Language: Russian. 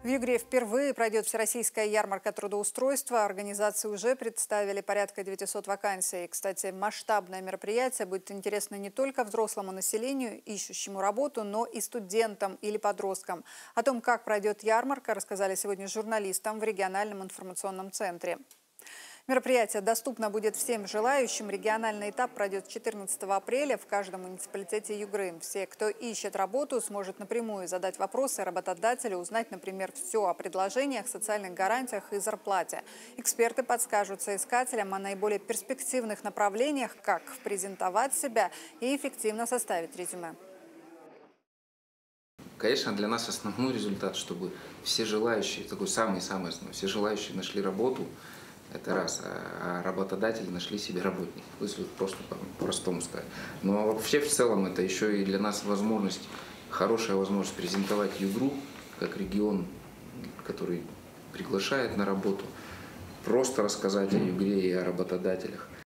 В Югре впервые пройдет всероссийская ярмарка трудоустройства. Организации уже представили порядка 900 вакансий. Кстати, масштабное мероприятие будет интересно не только взрослому населению, ищущему работу, но и студентам или подросткам. О том, как пройдет ярмарка, рассказали сегодня журналистам в региональном информационном центре. Мероприятие доступно будет всем желающим. Региональный этап пройдет 14 апреля в каждом муниципалитете Югры. Все, кто ищет работу, сможет напрямую задать вопросы работодателю, узнать, например, все о предложениях, социальных гарантиях и зарплате. Эксперты подскажут соискателям о наиболее перспективных направлениях, как презентовать себя и эффективно составить резюме. Конечно, для нас основной результат, чтобы все желающие, такой самый-самый основной, все желающие нашли работу, это раз, а работодатели нашли себе работников, если вот просто по-простому сказать. Но вообще в целом это еще и для нас возможность, хорошая возможность презентовать Югру как регион, который приглашает на работу, просто рассказать о Югре и о работодателях.